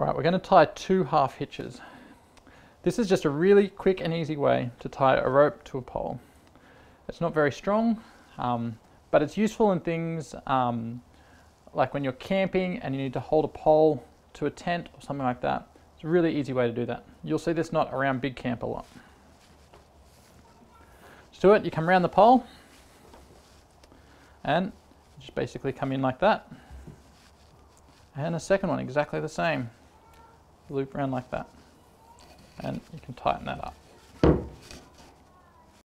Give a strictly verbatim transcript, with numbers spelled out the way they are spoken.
Right, we're going to tie two half hitches. This is just a really quick and easy way to tie a rope to a pole. It's not very strong, um, but it's useful in things um, like when you're camping and you need to hold a pole to a tent or something like that. It's a really easy way to do that. You'll see this knot around big camp a lot. To do it, you come around the pole and just basically come in like that. And a second one exactly the same. Loop around like that. And you can tighten that up.